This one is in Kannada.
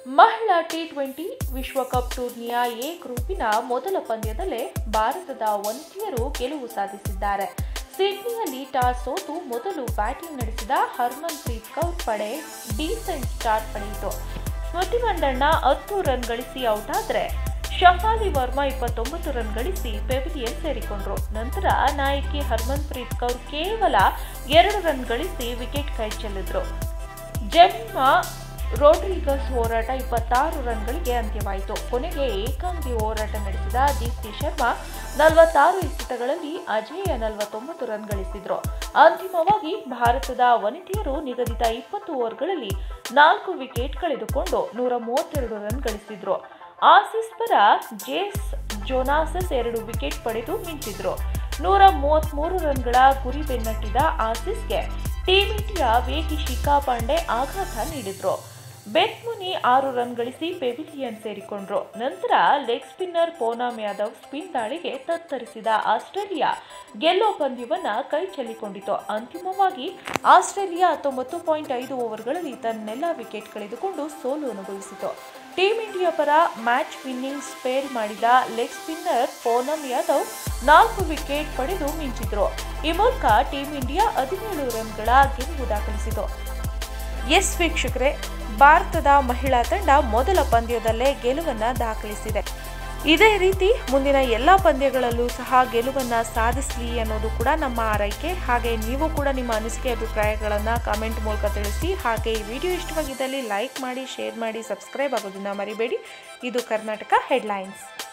ಮಹಿಳಾ ಟಿ20 ವಿಶ್ವಕಪ್ ಟೂರ್ನಿಯ ಎ ಗ್ರೂಪಿನ ಮೊದಲ ಪಂದ್ಯದಲ್ಲೇ ಭಾರತದ ವನಿತೆಯರು ಗೆಲುವು ಸಾಧಿಸಿದ್ದಾರೆ. ಸಿಡ್ನಿಯಲ್ಲಿ ಟಾಸ್ ಸೋತು ಮೊದಲು ಬ್ಯಾಟಿಂಗ್ ನಡೆಸಿದ ಹರ್ಮನ್ಪ್ರೀತ್ ಕೌರ್ ಪಡೆ ಡೀಸೆಂಟ್ ಸ್ಟಾರ್ಟ್ ಪಡೆಯಿತು. ಸ್ಮೃತಿ ಮಂದಣ್ಣ 10 ರನ್ ಗಳಿಸಿ ಔಟ್ ಆದರೆ ಶಫಾಲಿ ವರ್ಮಾ 29 ರನ್ ಗಳಿಸಿ ಪೆವಿಲಿಯನ್ ಸೇರಿಕೊಂಡರು. ನಂತರ ನಾಯಕಿ ಹರ್ಮನ್ಪ್ರೀತ್ ಕೌರ್ ಕೇವಲ 2 ರನ್ ಗಳಿಸಿ ವಿಕೆಟ್ ಕೈಚೆಲ್ಲಿದ್ರು. ಜೆಮಿಮಾ ರೋಡ್ರಿಗಸ್ ಹೋರಾಟ 26 ರನ್ಗಳಿಗೆ ಅಂತ್ಯವಾಯಿತು. ಕೊನೆಗೆ ಏಕಾಂಗಿ ಹೋರಾಟ ನಡೆಸಿದ ದೀಪ್ತಿ ಶರ್ಮಾ 46 ಎಸೆತಗಳಲ್ಲಿ ಅಜೇಯ 49 ರನ್ ಗಳಿಸಿದ್ರು. ಅಂತಿಮವಾಗಿ ಭಾರತದ ವನಿತೆಯರು ನಿಗದಿತ 20 ಓವರ್ಗಳಲ್ಲಿ 4 ವಿಕೆಟ್ ಕಳೆದುಕೊಂಡು 132 ರನ್ ಗಳಿಸಿದ್ರು. ಆಸೀಸ್ ಪರ ಜೇಸ್ ಜೋನಾಸಸ್ 2 ವಿಕೆಟ್ ಪಡೆದು ಮಿಂಚಿದ್ರು. 133 ರನ್ಗಳ ಗುರಿ ಬೆನ್ನಟ್ಟಿದ ಆಸೀಸ್ಗೆ ಟೀಂ ಇಂಡಿಯಾ ವೇಗಿ ಶಿಖಾ ಪಾಂಡೆ ಆಘಾತ ನೀಡಿದ್ರು. ಬೆನ್ ಮುನಿ 6 ರನ್ ಗಳಿಸಿ ಪೆವಿಲಿಯನ್ ಸೇರಿಕೊಂಡ್ರು. ನಂತರ leg spinner Poonam Yadav spin ದಾಳಿಗೆ ತತ್ತರಿಸಿದ ಆಸ್ಟ್ರೇಲಿಯಾ ಗೆಲ್ಲೋ ಪಂದ್ಯವನ್ನ ಕೈ ಚೆಲ್ಲಿಕೊಂಡಿತು. ಅಂತಿಮವಾಗಿ ಆಸ್ಟ್ರೇಲಿಯಾ 19.5 ಓವರ್ಗಳಲ್ಲಿ ತನ್ನೆಲ್ಲ ವಿಕೆಟ್ ಕಳೆದುಕೊಂಡು ಸೋಲು ಅನುಭವಿಸಿತು. ಟೀಂ ಇಂಡಿಯಾ ಪರ ಮ್ಯಾಚ್ ವಿನ್ನಿಂಗ್ ಸ್ಪೇಲ್ ಮಾಡಿದ leg spinner Poonam Yadav 4 wicket ಪಡೆದು ಮಿಂಚಿದ್ರು. ಈ ಮೂಲಕ ಟೀಂ ಇಂಡಿಯಾ 17 ರನ್ಗಳ ಗೆಲುವು ದಾಖಲಿಸಿತು. ಎಸ್ ವೀಕ್ಷಕರೇ, ಭಾರತದ ಮಹಿಳಾ ತಂಡ ಮೊದಲ ಪಂದ್ಯದಲ್ಲೇ ಗೆಲುವನ್ನ ದಾಖಲಿಸಿದೆ. ಇದೇ ರೀತಿ ಮುಂದಿನ ಎಲ್ಲ ಪಂದ್ಯಗಳಲ್ಲೂ ಸಹ ಗೆಲುವನ್ನ ಸಾಧಿಸಲಿ ಅನ್ನೋದು ಕೂಡ ನಮ್ಮ ಆರೈಕೆ. ಹಾಗೆ ನೀವು ಕೂಡ ನಿಮ್ಮ ಅನಿಸಿಕೆ ಅಭಿಪ್ರಾಯಗಳನ್ನು ಕಾಮೆಂಟ್ ಮೂಲಕ ತಿಳಿಸಿ. ಹಾಗೆ ಈ ವಿಡಿಯೋ ಇಷ್ಟವಾಗಿದ್ದಲ್ಲಿ ಲೈಕ್ ಮಾಡಿ, ಶೇರ್ ಮಾಡಿ, ಸಬ್ಸ್ಕ್ರೈಬ್ ಆಗೋದನ್ನ ಮರಿಬೇಡಿ. ಇದು ಕರ್ನಾಟಕ ಹೆಡ್ಲೈನ್ಸ್.